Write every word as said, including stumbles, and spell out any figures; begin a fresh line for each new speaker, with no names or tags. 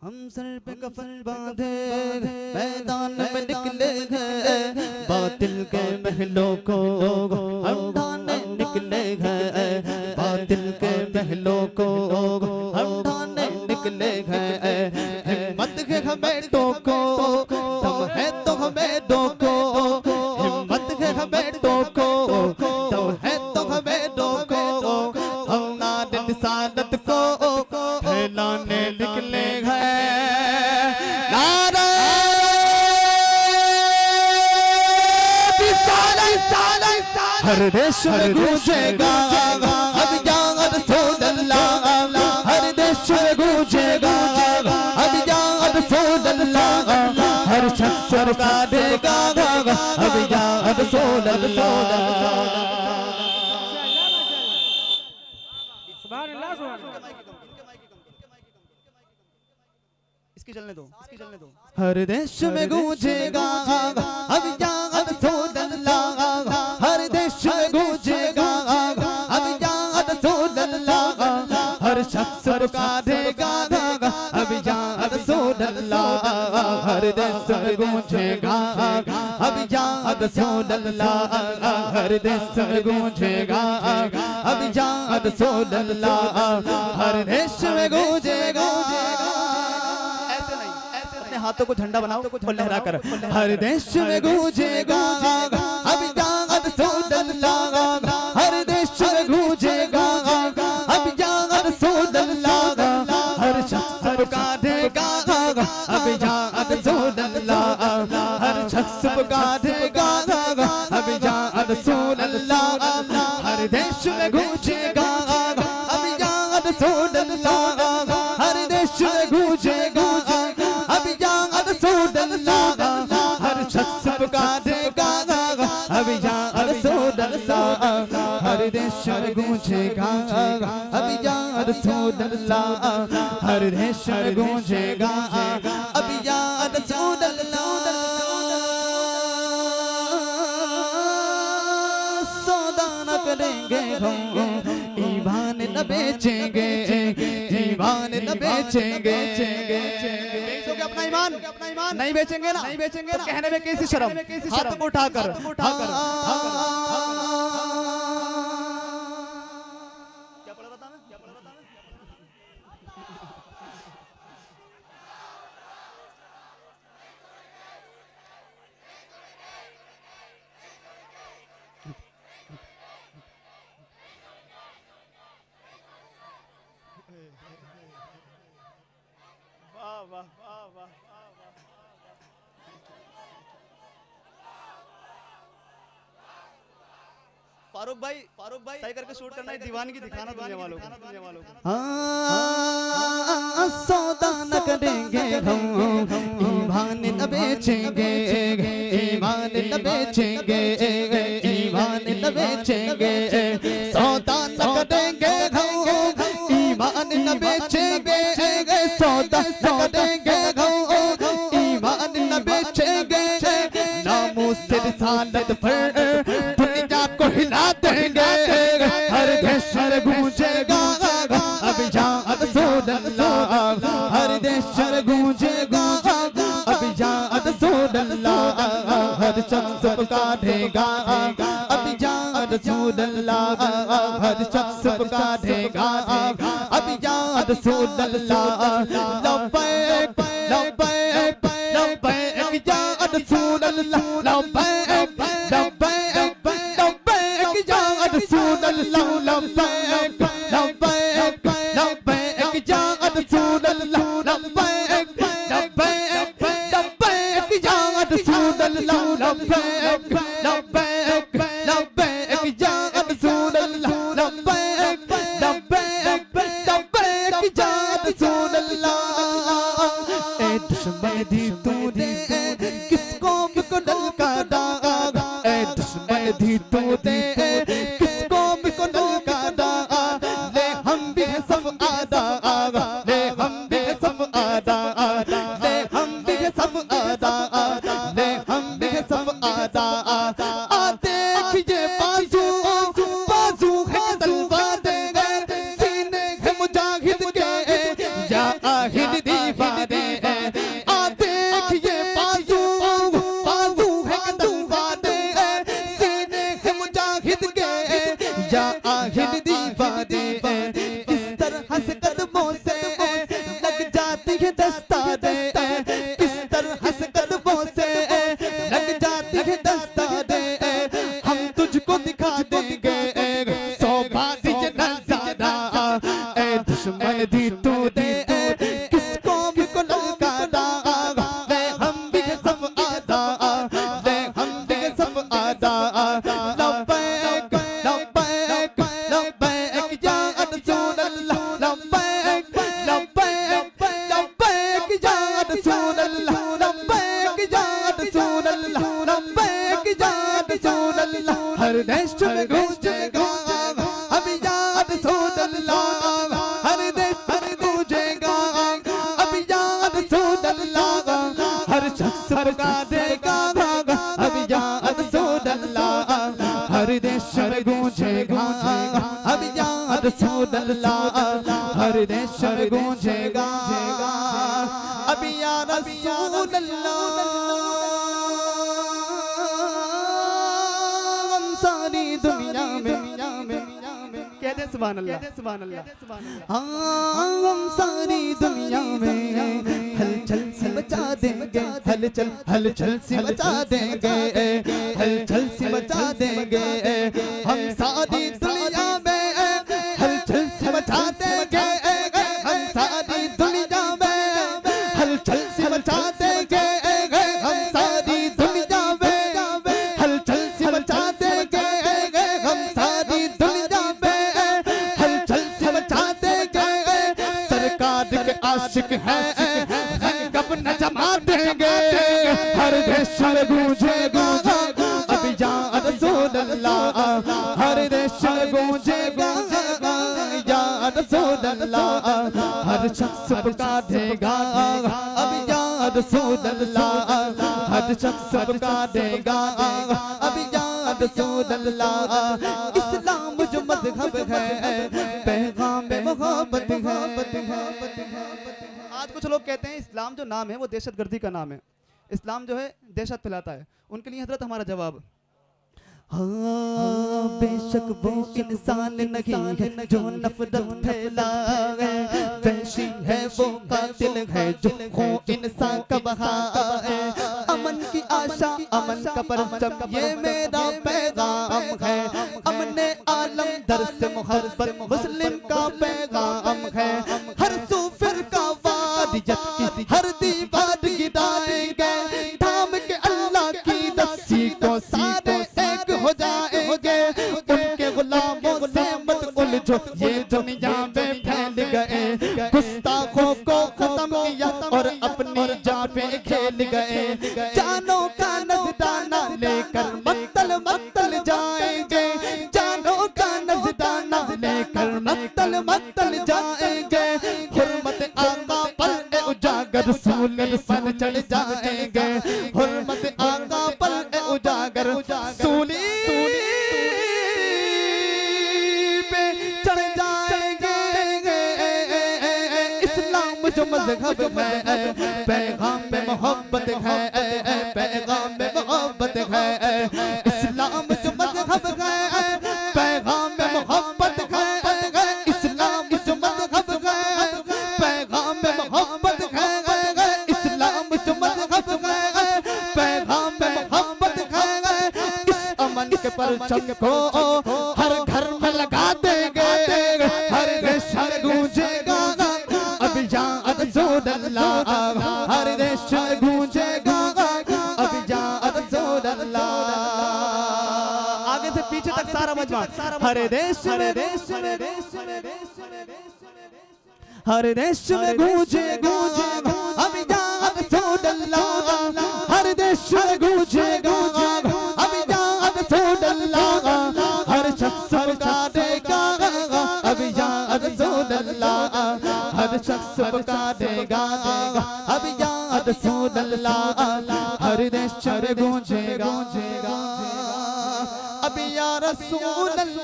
हम सर पे कफन बांधे मैदान में निकले हैं, बातिल के महलों को हम ढाने निकले हैं, बातिल के महलों को हम ढाने निकले हैं। हिम्मत है हमें टोको, दम है तो हमें डोको, हिम्मत है हमें टोको, दम है तो हमें डोको। हम नारे रिसालत को फैलाने निकले हैं। हर देश में गूंजेगा अब या रसूल अल्लाह, हर देश में गूंजेगा अब या रसूल अल्लाह, हर शख्स का देगा अब या रसूल अल्लाह। इसकी चलने दो, इसकी चलने दो। हर देश में गूंजेगा अब या रसूल अल्लाह, हर देश में गूंजेगा अब या रसूल अल्लाह, हर शख्स का देगा अब या रसूल अल्लाह, हर देश में गूंजेगा अब या रसूल अल्लाह, हर देश में गूंजेगा अब या रसूल अल्लाह, हर देश में गूंजेगा। हाथों को झंडा बनाओ और लहरा कर हर देश में गूंजेगा अब या रसूल अल्लाह, हर देश में गूंजेगा अब या रसूल अल्लाह, हर शख्स का देगा अब या रसूल अल्लाह, हर शख्स का देगा अब या रसूल अल्लाह, हर देश में गूंजेगा अब या रसूल अल्लाह, हर देश में गूंजेगा अब या रसूल अल्लाह, हर शख्स का देगा अब या रसूल अल्लाह, हर देश में गूंजेगा अब या रसूल अल्लाह, हर देश में गूंजेगा अब या रसूल अल्लाह। सौदा न करेंगे हम ईमान न बेचेंगे, ईमान न बेचेंगे, अपना ईमान नहीं बेचेंगे ना, नहीं बेचेंगे ना, कहने में कैसी शर्म, हाथ को उठाकर उठाकर क्या पढ़ रहा था मैं, क्या पढ़ रहा था मैं? वाह वाह वाह वाह। फारूक भाई, फारूक भाई सही करके शूट करना है, दीवानगी दिखाना दुनिया वालों को, दुनिया वालों को। हाँ सौदा न करेंगे हम ईमान न बेचेंगे, ईमान न बेचेंगे, ईमान न बेचेंगे, सौदा न करेंगे हम ईमान न बेचेंगे, सौदा न करेंगे हम ईमान न बेचेंगे, नामूस से रिसालत पर दुनिया को हिला देंगे, हर देश में गूंजेगा अब या रसूल अल्लाह, हर देश में गूंजेगा अब या रसूल अल्लाह, हर शख्स का देगा अब या रसूल अल्लाह, हर शख्स का देगा अब या रसूल अल्लाह। लब्बैक लब्बैक लब्बैक या रसूल अल्लाह, लब्बैक लब्बैक लब्बैक या रसूल अल्लाह, लब्बैक लब्बैक लब्बैक या रसूल अल्लाह, लब्बैक लब्बैक लब्बैक या रसूल अल्लाह, लब्बैक लब्बैक लब्बैक या रसूल अल्लाह, लब्बैक लब्बैक लब्बैक या रसूल अल्लाह। ए दुश्मन दी तूने किसको को डलका दाग, ए दुश्मन दी तूने किसको को डलका दाग, ले हम भी सब आदा, ले हम भी सब आदा, ले हम भी सब आदा, ले हम भी सब आदा। देखिए बाजू बाजू है तलवार दे, सीने है मुजाहिद के या आहिद दीवार दे, हर देश में गूंजेगा अब या रसूल अल्लाह, हर देश में गूंजेगा अब या रसूल अल्लाह, हर शख्स पुका देगा अब या रसूल अल्लाह, हर देश में गूंजेगा अब या रसूल अल्लाह, हर देश में गूंजेगा अब या रसूल अल्लाह। सारी दुनिया में कहते सुभान अल्लाह, सुभान अल्लाह। हाँ हम सारी दुनिया में हलचल से बचा देंगे, हलचल हलचल से बचा देंगे, हलचल से बचा देंगे, हम सारी दुनिया में हलचल से बचा देंगे, हम सारी दुनिया में हलचल से बचा देंगे, हम सारी दुनिया में हलचल से बचा देंगे, हम सारी दुनिया में हलचल से बचा देंगे, सरकार के आशिक हैं कब न जमा देंगे, हर देश में गूंजेगा अब या रसूल अल्लाह, हर देश में गूंजेगा या रसूल अल्लाह, हर शख्स पुकारेगा अब या रसूल अल्लाह, हर शख्स पुकारेगा अब या रसूल अल्लाह। इस्लाम जो मज़हब है पैगाम मोहब्बत है। आज कुछ लोग कहते हैं इस्लाम जो नाम है वो दहशतगर्दी का नाम है, इस्लाम जो है दहशत फैलाता है। उनके लिए हजरत हमारा जवाब, हाँ बेशक वो इंसान नहीं है जो नफरत फैलाए, वहशी है वो कातिल है जो खो इंसान का बहाए, अमन की आशा अमन का परचम ये मेरा पैगाम है, अमने आलम दर्स मोहब्बत मुस्लिम का पैगाम है, हर सूफिर का वादियत की हर दीवार गिरा देंगे, थाम के अल्लाह की रस्सी को सारे हो जाएंगे, उनके गुलामों से मत उलझो ये दुनिया में फैल गए, गुस्ताखों को खत्म किया और अपनी जान पे खेल गए, जानों का नजराना लेकर मक्तल मक्तल जाएंगे, जानों का नजराना लेकर मक्तल मक्तल जाएंगे, हुर्मत आका पर उजागर सूल पर चढ़ जाएंगे, हुर्मत आका पर उजागर सूली पे चढ़ जाएंगे। इस्लाम जो मज़हब है पैगाम में मोहब्बत है, पैगाम में मोहब्बत है, इस्लाम जो मज़हब है पैगाम में मोहब्बत है, इस्लाम जो मज़हब है पैगाम में मोहब्बत है, इस्लाम जो मज़हब है पैगाम में मोहब्बत है, इस अमन के परचम को हर घर में लगा देंगे, हर देश में गूंजेगा अब या रसूल अल्लाह, हर देश में गूंजेगा अब या रसूल अल्लाह। आगे से पीछे तक सारा मजमा, हर देश में देश में देश में देश में हर देश में गूंजेगा अब या रसूल अल्लाह, हर देश में गूंजेगा अब या रसूल अल्लाह, हर शख्स पुकारेगा अब या रसूल अल्लाह, हर शख्स पुकारेगा अब या रसूल अल्लाह, हर देश में गूंजेगा अब या रसूल अल्लाह।